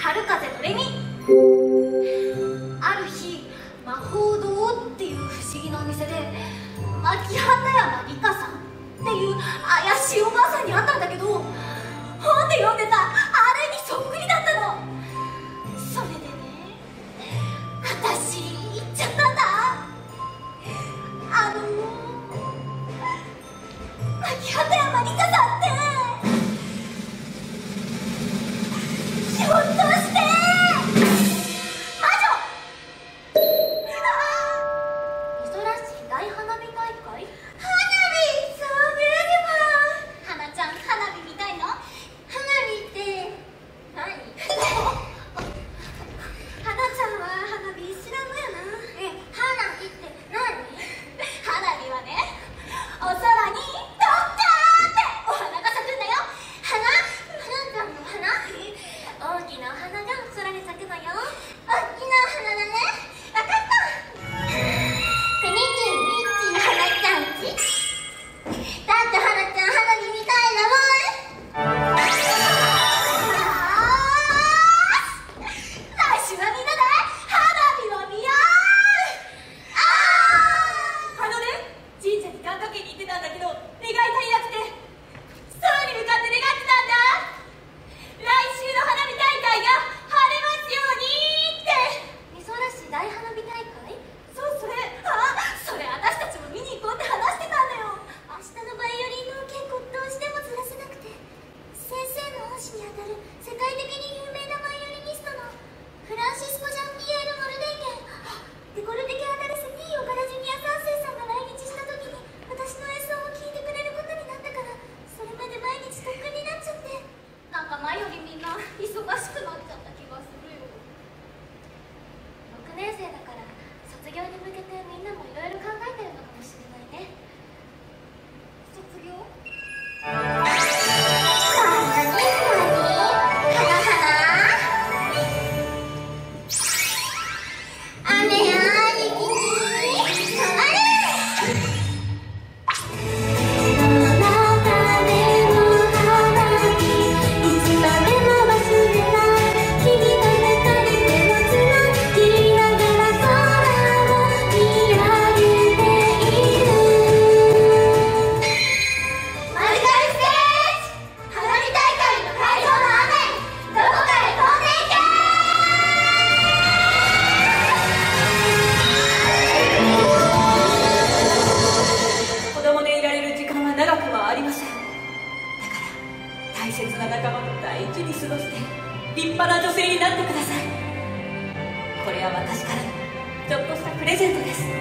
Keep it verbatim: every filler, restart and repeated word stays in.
春風のレミ。ある日魔法堂っていう不思議なお店で牧畑山里香さんっていう怪しいおばあさんに会ったんだけど、本で読んでたあれにそっくりだったの。それでね、私行っちゃったんだ。あの牧畑山里香さんってひょっとして魔女。みそらし大花火大会。花火、そういうにも。花ちゃん花火見たいの？花火って何？花ちゃんは花火知らんのやな。え、花火って何？花火はね、お空にドッカーってお花が咲くんだよ。花？花ちゃんの花？大きなお花が空に咲くのよ。大きなお花だね。わかった。くにちんみっちん花ちゃんち。だって花ちゃん花火見たいだもん。来週はみんなで花火を見よう。あーあのね、神社に願掛けに行ってたんだけど願い足りなくて空に向かって願ってたんだ。来週の花火大会が晴れますようにって。みそらし大花火大会？そう、それ。あ、それ私たちも見に行こうって話してたんだよ。明日のバイオリンのお稽古どうしてもずらせなくて、先生の恩師にあたる世界的に有名なバイオリニストのフランシスコ・ジャンピエール・モルデンゲン、デコルテ・ケアダルス・T・岡田ジュニアさん世さんが来日した時に私の演奏を聴いてくれることになったから、それまで毎日特訓になっちゃって、なんか前よりみんな忙しくなっちゃった気がするよ。ろくねん生だから卒業に向けてみんなもいろいろ考えてるのかもしれないね。卒業？なになに？はなはな？雨や雪にあれ？大切な仲間と大事に過ごして立派な女性になってください。これは私からのちょっとしたプレゼントです。